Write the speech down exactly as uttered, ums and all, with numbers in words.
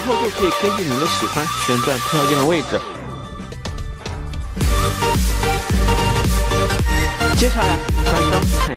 后就可以根据你的喜欢旋转跳键的位置。接下来关灯。